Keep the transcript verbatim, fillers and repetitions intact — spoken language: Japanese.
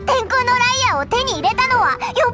天空のライアーを手に入れたのはよ